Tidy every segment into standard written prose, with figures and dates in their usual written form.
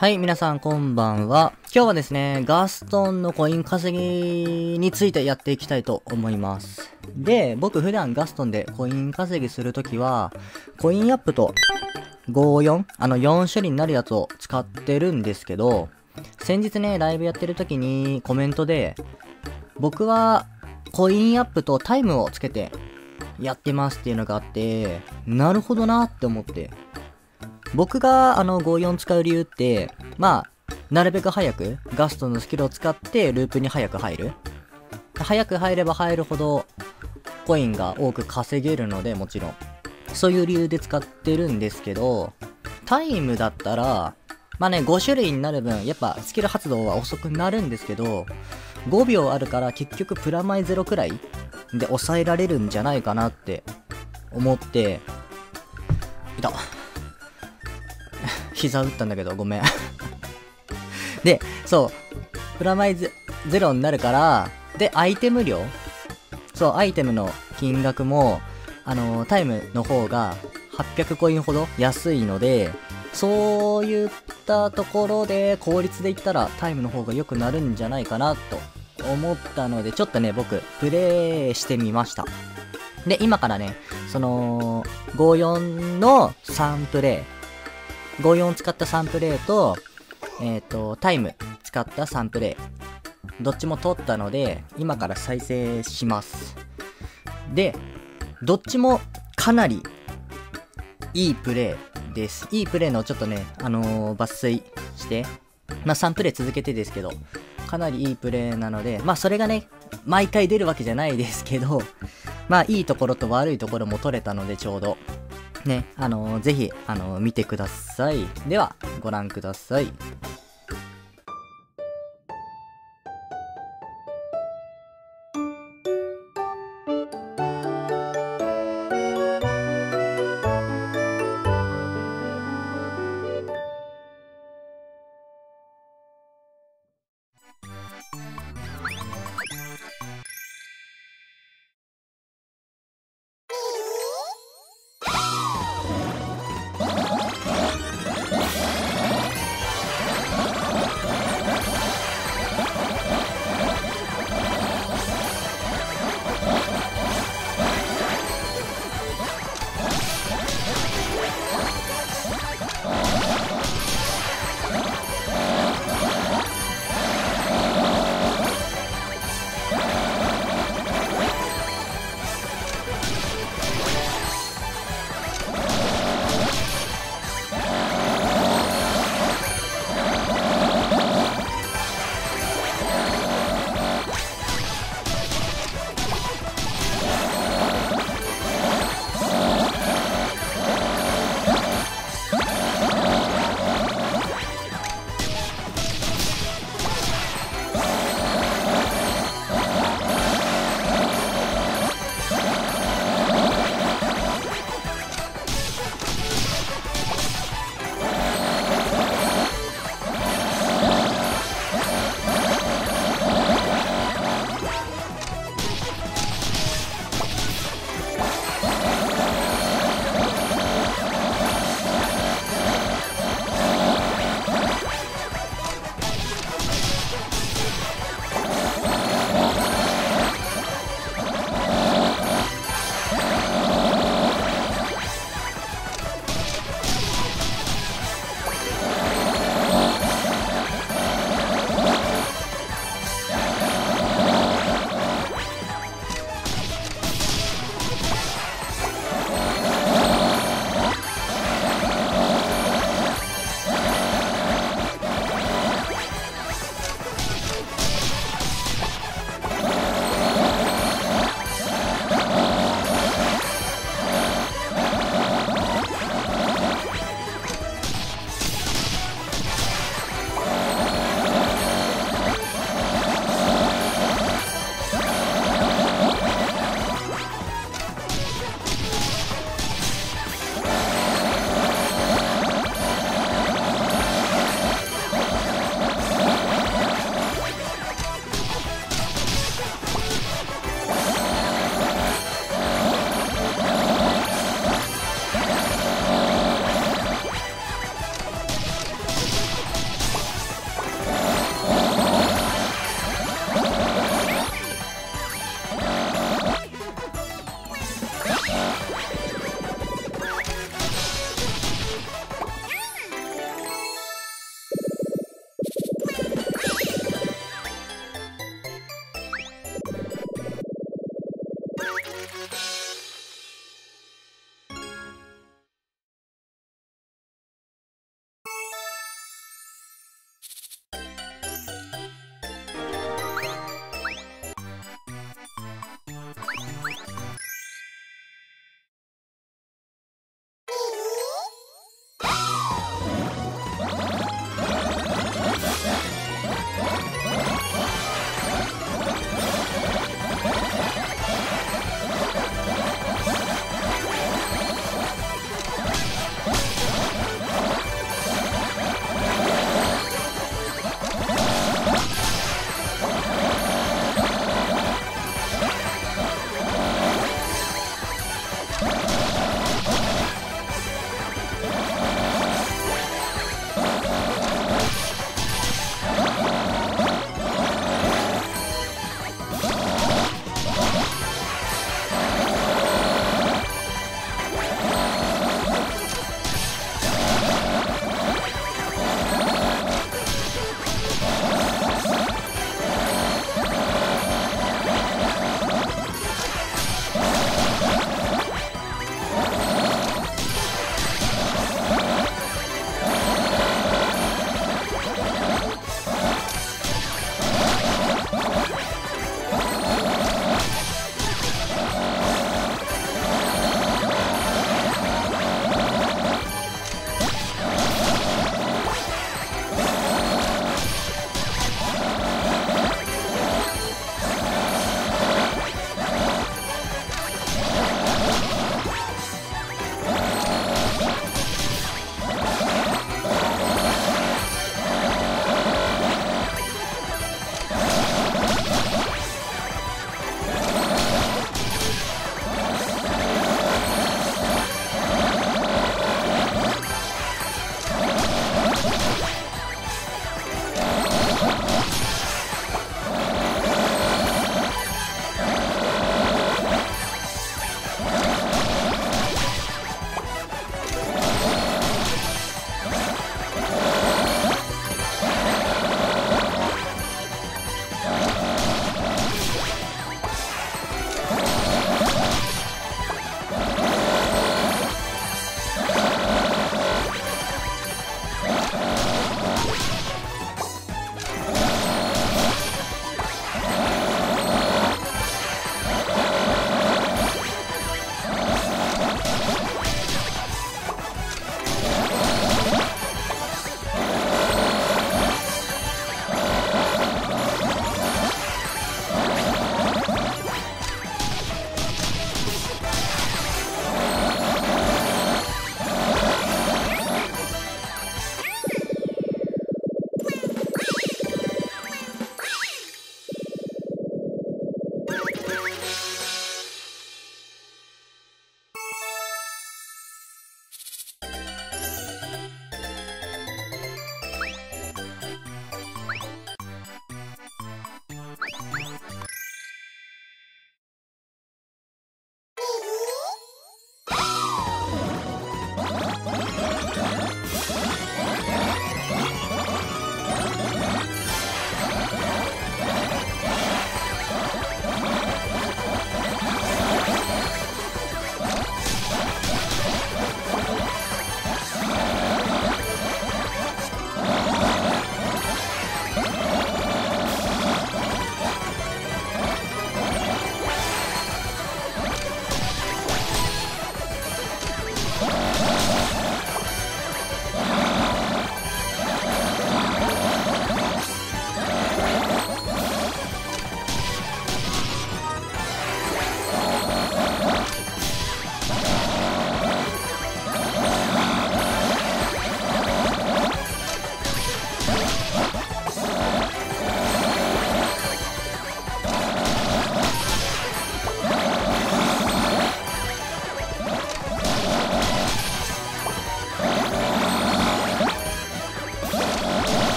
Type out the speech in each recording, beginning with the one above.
はい、皆さんこんばんは。今日はですね、ガストンのコイン稼ぎについてやっていきたいと思います。で、僕普段ガストンでコイン稼ぎするときは、コインアップと54、4種類になるやつを使ってるんですけど、先日ね、ライブやってるときにコメントで、僕はコインアップとタイムをつけてやってますっていうのがあって、なるほどなって思って、僕が54使う理由って、なるべく早くガストのスキルを使ってループに早く入る。早く入れば入るほどコインが多く稼げるので、もちろん。そういう理由で使ってるんですけど、タイムだったら、5種類になる分、やっぱスキル発動は遅くなるんですけど、5秒あるから結局プラマイゼロくらいで抑えられるんじゃないかなって思って、膝打ったんだけど、ごめん。で、そう、プラマイゼロになるから、で、アイテム量アイテムの金額も、タイムの方が800コインほど安いので、そういったところで効率で言ったらタイムの方が良くなるんじゃないかなと思ったので、ちょっとね、僕、プレイしてみました。で、今からね、54の3プレイ、54使った3プレイと、タイム使った3プレイ。どっちも取ったので、今から再生します。で、どっちもかなりいいプレイです。いいプレイのちょっとね、抜粋して、3プレイ続けてですけど、かなりいいプレイなので、それがね、毎回出るわけじゃないですけど、いいところと悪いところも取れたのでちょうど。ね、ぜひ、見てください。では、ご覧ください。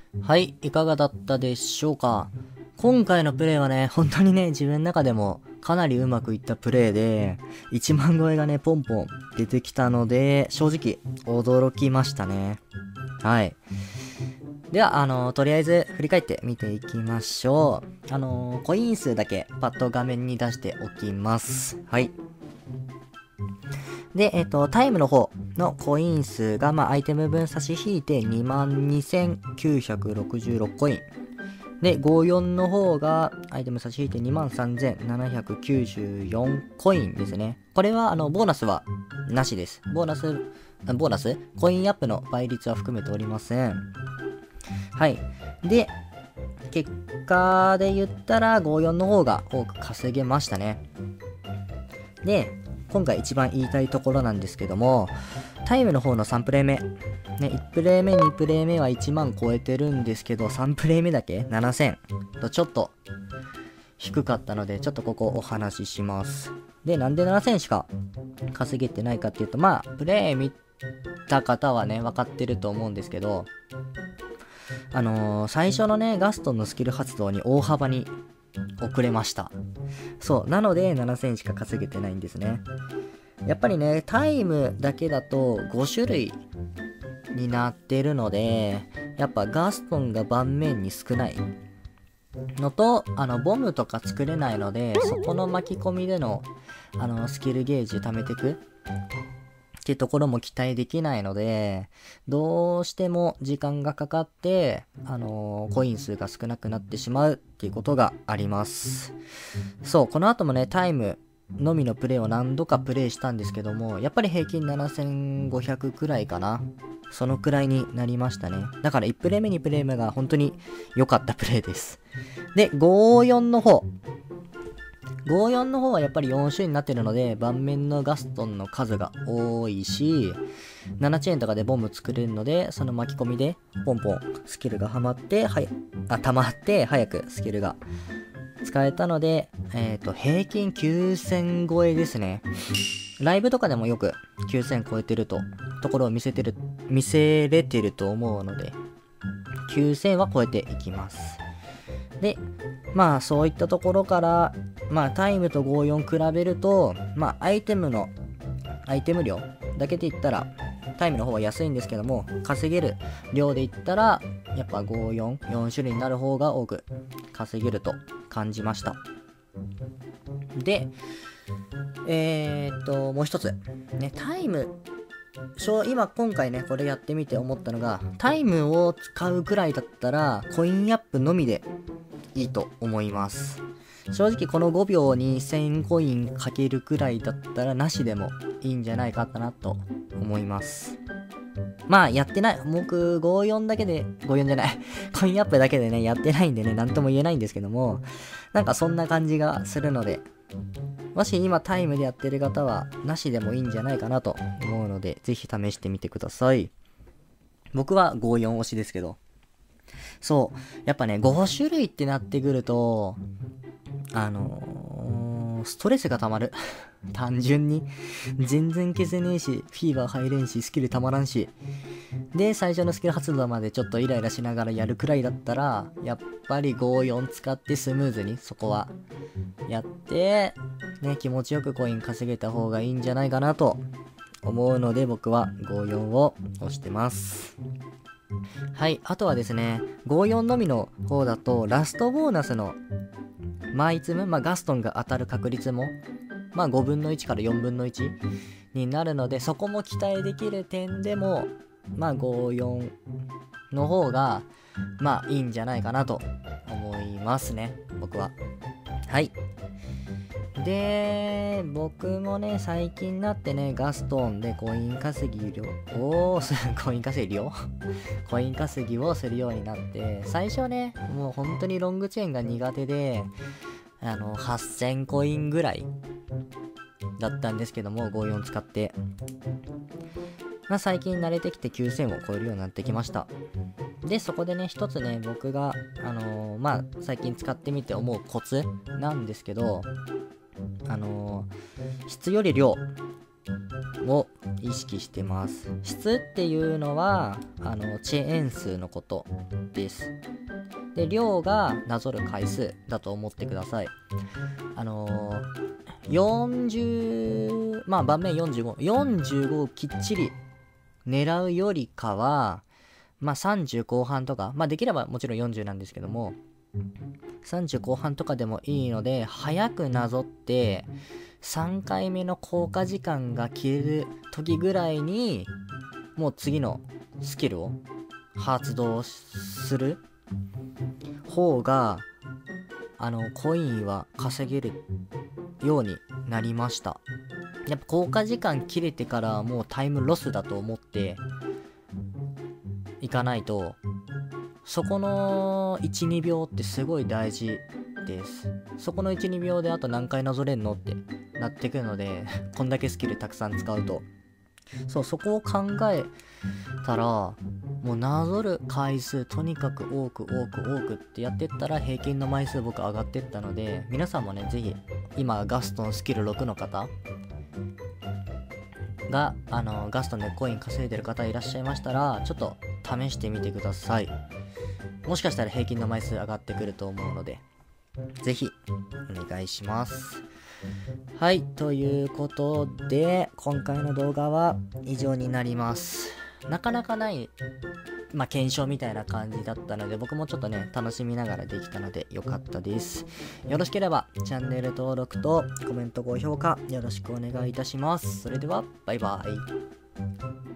はい、いかがだったでしょうか。今回のプレイはね、本当にね、自分の中でもかなりうまくいったプレイで、1万超えがね、ポンポン出てきたので、正直、驚きましたね。はい。では、とりあえず振り返って見ていきましょう。コイン数だけパッと画面に出しておきます。はい。で、タイムの方のコイン数が、アイテム分差し引いて22,966コイン。で、54の方が、アイテム差し引いて23,794コインですね。これは、ボーナスはなしです。ボーナスコインアップの倍率は含めておりません。はい。で、結果で言ったら、54の方が多く稼げましたね。で、今回一番言いたいところなんですけども、タイムの方の3プレイ目。ね、1プレイ目、2プレイ目は1万超えてるんですけど、3プレイ目だけ7000とちょっと低かったので、ちょっとここお話しします。で、なんで7000しか稼げてないかっていうと、プレイ見た方はね、分かってると思うんですけど、最初のね、ガストンのスキル発動に大幅に遅れました。そう。なので、7000しか稼げてないんですね。やっぱりね、タイムだけだと5種類になってるので、やっぱガストンが盤面に少ないのと、ボムとか作れないので、そこの巻き込みでの、スキルゲージ貯めていくっていうところも期待できないので、どうしても時間がかかって、コイン数が少なくなってしまうっていうことがあります。そう、この後もね、タイムのみのプレイを何度かプレイしたんですけども、やっぱり平均7500くらいかな。そのくらいになりましたね。だから1プレイ目2プレイ目が本当に良かったプレイです。で、54の方。54の方はやっぱり4種になってるので、盤面のガストンの数が多いし、7チェーンとかでボム作れるので、その巻き込みでポンポンスキルが溜まって、早くスキルが使えたので、平均9000超えですね。ライブとかでもよく9000超えてるところを見せれてると思うので、9000は超えていきます。で、そういったところから、タイムと54比べると、アイテム量だけで言ったら、タイムの方は安いんですけども、稼げる量で言ったら、やっぱ4種類になる方が多く稼げると感じました。で、もう一つ。ね、タイム。今回ね、これやってみて思ったのが、タイムを使うくらいだったら、コインアップのみでいいと思います。正直この5秒に1000コインかけるくらいだったらなしでもいいんじゃないかなと思います。やってない。僕、54じゃない。コインアップだけでね、やってないんでね、なんとも言えないんですけども、なんかそんな感じがするので、もし今タイムでやってる方は、なしでもいいんじゃないかなと思うので、ぜひ試してみてください。僕は54推しですけど。そう。やっぱね、5種類ってなってくると、ストレスが溜まる。単純に。全然消せねえし、フィーバー入れんし、スキル溜まらんし。で、最初のスキル発動までちょっとイライラしながらやるくらいだったら、やっぱり54使ってスムーズにそこはやって、ね、気持ちよくコイン稼げた方がいいんじゃないかなと思うので、僕は54を押してます。はい、あとはですね、54のみの方だと、ラストボーナスのマイツム、ガストンが当たる確率も、5分の1から4分の1になるので、そこも期待できる点でも、54の方が、いいんじゃないかなと思いますね、僕は。はい。で、僕もね、最近になってね、ガストンでコイン稼ぎをするようになって、最初ね、もう本当にロングチェーンが苦手で、8000コインぐらいだったんですけども、54使って。最近慣れてきて9000を超えるようになってきました。で、そこでね、一つね、僕が、最近使ってみて思うコツなんですけど、質より量を意識してます。質っていうのは遅延数のことです。で、量がなぞる回数だと思ってください。40、まあ盤面45をきっちり狙うよりかは、まあ30後半とか、まあできればもちろん40なんですけども、30後半とかでもいいので、早くなぞって3回目の効果時間が切れる時ぐらいにもう次のスキルを発動する方がコインは稼げるようになりました。やっぱ効果時間切れてからもうタイムロスだと思っていかないと、そこの 1,2 秒ってすごい大事です。そこの 1,2 秒であと何回なぞれんのってなってくるのでこんだけスキルたくさん使うと、そこを考えたら、もうなぞる回数とにかく多くってやってったら平均の枚数僕上がってったので、皆さんもね、ぜひ今ガストンスキル6の方がガストンでコイン稼いでる方いらっしゃいましたら、ちょっと試してみてください。もしかしたら平均の枚数上がってくると思うので、ぜひお願いします。はい、ということで今回の動画は以上になります。なかなかない、検証みたいな感じだったので、僕もちょっとね楽しみながらできたのでよかったです。よろしければチャンネル登録とコメント高評価よろしくお願いいたします。それではバイバイ。